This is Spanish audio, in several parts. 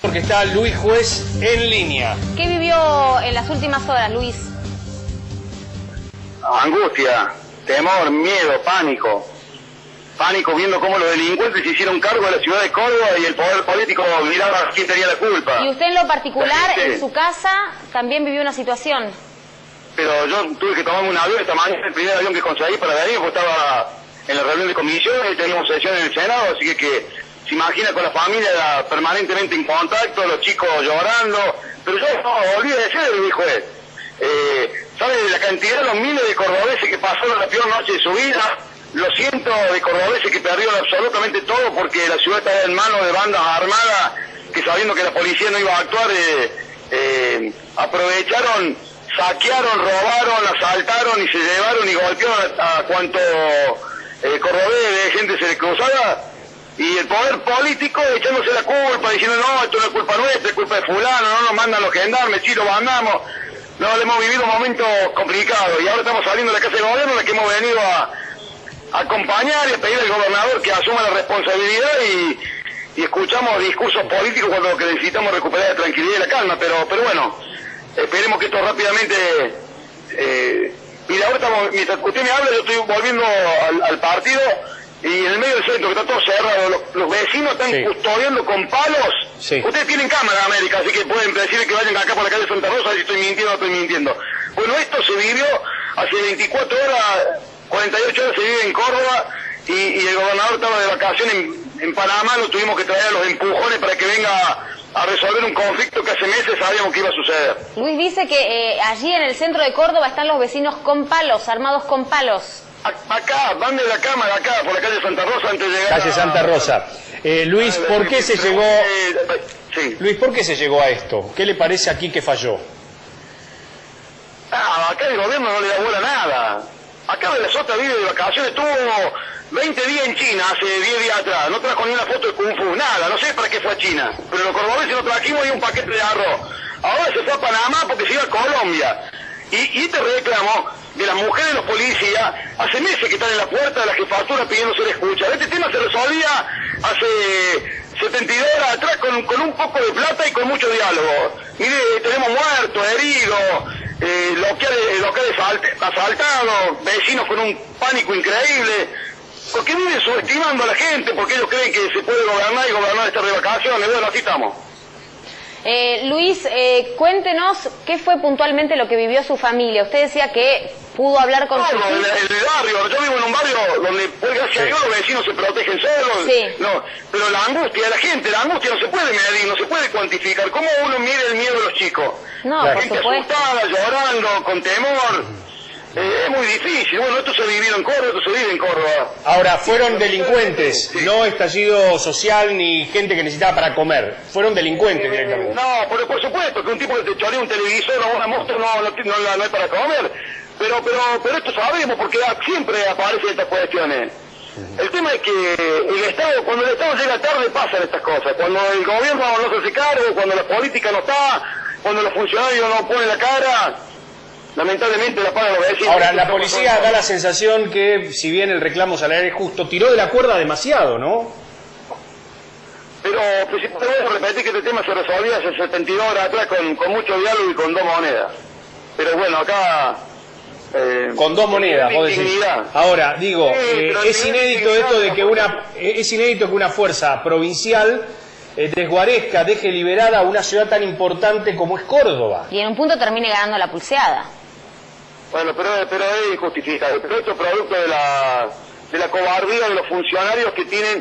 Porque está Luis Juez en línea. ¿Qué vivió en las últimas horas, Luis? Angustia, temor, miedo, pánico. Pánico viendo cómo los delincuentes se hicieron cargo de la ciudad de Córdoba y el poder político miraba quién tenía la culpa. Y usted en lo particular, en su casa, también vivió una situación. Pero yo tuve que tomarme un avión esta mañana, el primer avión que conseguí para venir, porque estaba en la reunión de comisiones y teníamos sesión en el Senado, así que se imagina con la familia permanentemente en contacto, los chicos llorando, pero yo no olvidé de ser mi juez. ¿Sabe la cantidad de los miles de cordobeses que pasaron la peor noche de su vida? Los cientos de cordobeses que perdieron absolutamente todo porque la ciudad estaba en manos de bandas armadas que, sabiendo que la policía no iba a actuar, aprovecharon, saquearon, robaron, asaltaron y se llevaron y golpearon a cuanto cordobés de gente se le cruzaba. Y el poder político echándose la culpa, diciendo no, esto no es culpa nuestra, es culpa de fulano, no nos mandan los gendarmes, sí lo mandamos. No, hemos vivido un momento complicado y ahora estamos saliendo de la Casa de Gobierno en la que hemos venido a acompañar y a pedir al gobernador que asuma la responsabilidad y escuchamos discursos políticos cuando lo que necesitamos es recuperar la tranquilidad y la calma, pero bueno, esperemos que esto rápidamente... mira, ahora estamos, mientras usted me habla, yo estoy volviendo al partido y en el medio del centro, que está todo cerrado, los vecinos están custodiando con palos. Sí. Ustedes tienen cámara, América, así que pueden decir que vayan acá por la calle Santa Rosa si estoy mintiendo o no estoy mintiendo. Bueno, esto se vivió hace 24 horas, 48 horas se vive en Córdoba y el gobernador estaba de vacaciones en Panamá, lo tuvimos que traer a los empujones para que venga a resolver un conflicto que hace meses sabíamos que iba a suceder. Luis dice que allí en el centro de Córdoba están los vecinos con palos, armados con palos. Acá, van de la cámara, acá, por la calle Santa Rosa, antes de llegar Calle Santa Rosa. Luis, ¿por qué se llegó? Sí. Luis, ¿por qué se llegó a esto? ¿Qué le parece aquí que falló? Acá el gobierno no le da bola a nada. Acá de la Sota vive de vacaciones, estuvo 20 días en China hace 10 días atrás, no trajo ni una foto de Kung Fu, nada, no sé para qué fue a China, pero los cordobeses lo trajimos y un paquete de arroz. Ahora se fue a Panamá porque se iba a Colombia. Y este reclamo de las mujeres de los policías, hace meses que están en la puerta de la jefatura pidiendo ser escuchadas. Este tema se resolvía hace 72 horas atrás con un poco de plata y con mucho diálogo. Mire, tenemos muertos, heridos, locales asaltados, vecinos con un pánico increíble. ¿Por qué viven subestimando a la gente? Porque ellos creen que se puede gobernar y gobernar estas de vacaciones. Bueno, así estamos. Luis, cuéntenos qué fue puntualmente lo que vivió su familia. Usted decía que pudo hablar con su... el barrio, yo vivo en un barrio donde, gracias a Dios, los vecinos se protegen solos. Sí. No, pero la angustia de la gente, la angustia no se puede medir, no se puede cuantificar. ¿Cómo uno mide el miedo de los chicos? No, la por gente supuesto. Asustada, llorando, con temor. Es muy difícil. Bueno, esto se ha vivido en Córdoba, esto se vive en Córdoba. Ahora, fueron delincuentes, no estallido social ni gente que necesitaba para comer. Fueron delincuentes directamente. No, pero por supuesto que un tipo que te chorea un televisor o una moto no es para comer. Pero esto sabemos porque siempre aparecen estas cuestiones. El tema es que cuando el Estado llega tarde pasan estas cosas. Cuando el gobierno no se hace cargo, cuando la política no está, cuando los funcionarios no ponen la cara... Lamentablemente la paga los vecinos. Ahora, la policía da la sensación que, si bien el reclamo salarial es justo, tiró de la cuerda demasiado, ¿no? Pero principalmente voy a repetir que este tema se resolvía hace 72 horas atrás con mucho diálogo y con 2 monedas. Pero bueno, acá... con 2 monedas, vos decís. Ahora, digo, es inédito esto de que una fuerza provincial desguarezca, deje liberada a una ciudad tan importante como es Córdoba. Y en un punto termine ganando la pulseada. Bueno, pero es injustificable. Pero esto es producto de la cobardía de los funcionarios que tienen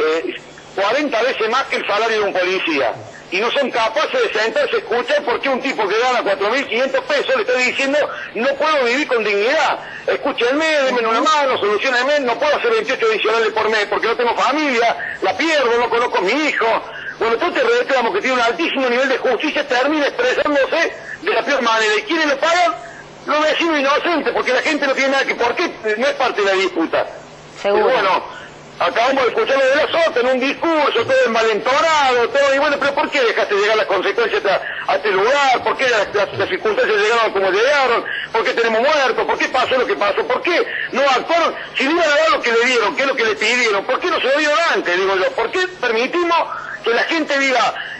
40 veces más que el salario de un policía. Y no son capaces de sentarse a escuchar por qué un tipo que gana 4.500 pesos le está diciendo no puedo vivir con dignidad. Escúchenme, denme una mano, solucionenme, no puedo hacer 28 adicionales por mes porque no tengo familia, la pierdo, no conozco a mi hijo. Bueno, entonces reclamo que tiene un altísimo nivel de justicia, termina expresándose de la peor manera. ¿Y quiénes lo pagan? Los vecinos inocentes, porque la gente no tiene nada que... ¿Por qué? No es parte de la disputa. Seguro. Pero bueno, acabamos de escucharlo de la Sota en un discurso, todo envalentonado, todo, y bueno, pero ¿por qué dejaste llegar las consecuencias a este lugar? ¿Por qué las circunstancias llegaron como llegaron? ¿Por qué tenemos muertos? ¿Por qué pasó lo que pasó? ¿Por qué no actuaron? Si no iban a dar lo que le dieron, ¿qué es lo que le pidieron? ¿Por qué no se lo dieron antes, digo yo? ¿Por qué permitimos que la gente diga,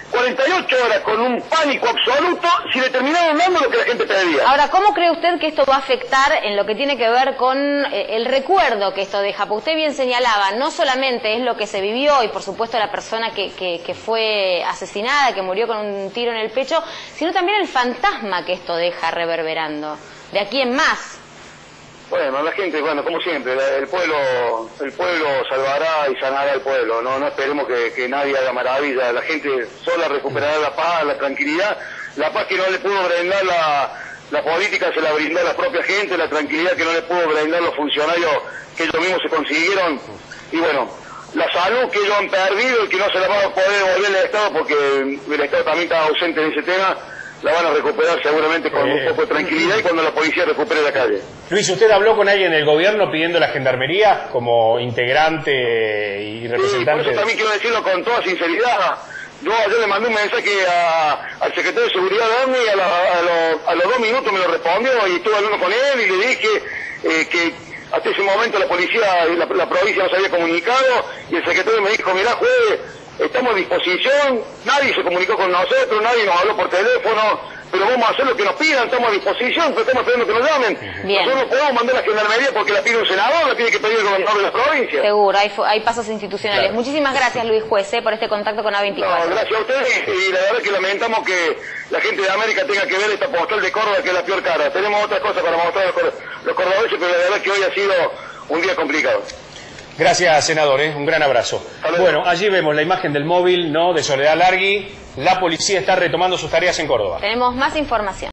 48 horas con un pánico absoluto si le terminaron dando lo que la gente pedía. Ahora, ¿cómo cree usted que esto va a afectar en lo que tiene que ver con el recuerdo que esto deja? Porque usted bien señalaba, no solamente es lo que se vivió y por supuesto la persona que fue asesinada, que murió con un tiro en el pecho, sino también el fantasma que esto deja reverberando, de aquí en más. Bueno, la gente, bueno, como siempre, el pueblo salvará y sanará al pueblo, no esperemos que nadie haga maravilla, la gente sola recuperará la paz, la tranquilidad, la paz que no le pudo brindar la política se la brindó a la propia gente, la tranquilidad que no le pudo brindar los funcionarios que ellos mismos se consiguieron, y bueno, la salud que ellos han perdido y que no se la va a poder devolver el Estado porque el Estado también está ausente en ese tema, la van a recuperar seguramente con un poco de tranquilidad y cuando la policía recupere la calle. Luis, ¿usted habló con alguien del gobierno pidiendo la gendarmería como integrante y representante? Sí, por eso también quiero decirlo con toda sinceridad. Yo ayer le mandé un mensaje al secretario de Seguridad de AMI y a los 2 minutos me lo respondió y estuve hablando con él y le dije que hasta ese momento la policía, la provincia no se había comunicado y el secretario me dijo, mirá, juez, estamos a disposición, nadie se comunicó con nosotros, nadie nos habló por teléfono, pero vamos a hacer lo que nos pidan, estamos a disposición, pero estamos esperando que nos llamen. Bien. Nosotros no podemos mandar a la gendarmería porque la pide un senador, la tiene que pedir el gobernador de la provincia. Seguro, hay pasos institucionales. Claro. Muchísimas gracias, Luis Juez, por este contacto con A24. No, gracias a ustedes y la verdad que lamentamos que la gente de América tenga que ver esta postal de Córdoba que es la peor cara. Tenemos otras cosas para mostrar a los cordobeses, pero la verdad que hoy ha sido un día complicado. Gracias, senador, un gran abrazo. Bueno, allí vemos la imagen del móvil, ¿no?, de Soledad Largui. La policía está retomando sus tareas en Córdoba. Tenemos más información.